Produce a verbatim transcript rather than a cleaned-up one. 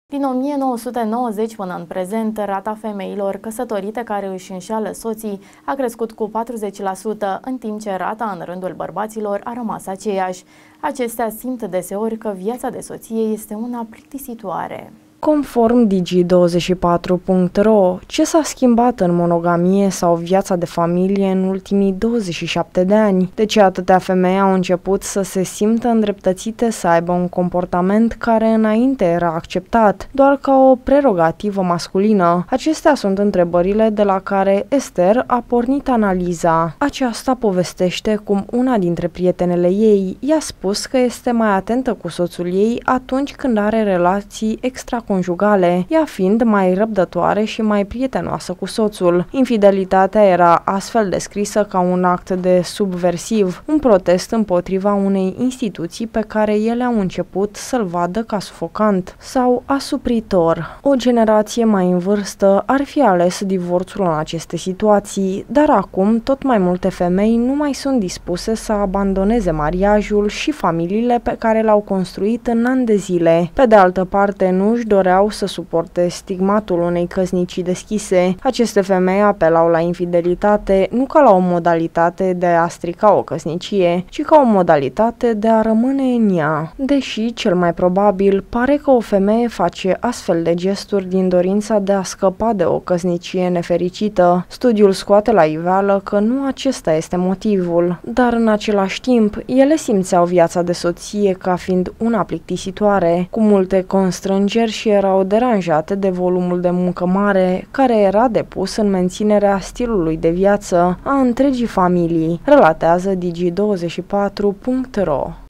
Din o mie nouă sute nouăzeci până în prezent, rata femeilor căsătorite care își înșeală soții a crescut cu patruzeci la sută, în timp ce rata în rândul bărbaților a rămas aceeași. Acestea simt deseori că viața de soție este una plictisitoare. Conform Digi douăzeci și patru punct ro, ce s-a schimbat în monogamie sau viața de familie în ultimii douăzeci și șapte de ani? De ce atâtea femei au început să se simtă îndreptățite să aibă un comportament care înainte era acceptat, doar ca o prerogativă masculină? Acestea sunt întrebările de la care Esther a pornit analiza. Aceasta povestește cum una dintre prietenele ei i-a spus că este mai atentă cu soțul ei atunci când are relații extra conjugale, ea fiind mai răbdătoare și mai prietenoasă cu soțul. Infidelitatea era astfel descrisă ca un act de subversiv, un protest împotriva unei instituții pe care ele au început să-l vadă ca sufocant sau asupritor. O generație mai în vârstă ar fi ales divorțul în aceste situații, dar acum tot mai multe femei nu mai sunt dispuse să abandoneze mariajul și familiile pe care l-au construit în ani de zile. Pe de altă parte, nu își doreau să suporte stigmatul unei căsnicii deschise. Aceste femei apelau la infidelitate nu ca la o modalitate de a strica o căsnicie, ci ca o modalitate de a rămâne în ea. Deși, cel mai probabil, pare că o femeie face astfel de gesturi din dorința de a scăpa de o căsnicie nefericită, studiul scoate la iveală că nu acesta este motivul. Dar în același timp, ele simțeau viața de soție ca fiind una plictisitoare, cu multe constrângeri și erau deranjate de volumul de muncă mare care era depus în menținerea stilului de viață a întregii familii, relatează Digi douăzeci și patru punct ro.